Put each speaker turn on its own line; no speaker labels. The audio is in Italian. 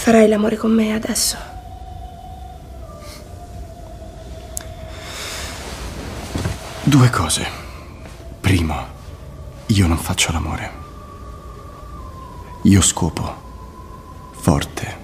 Farai l'amore con me adesso?
Due cose. Primo, io non faccio l'amore. Io scopo. Forte.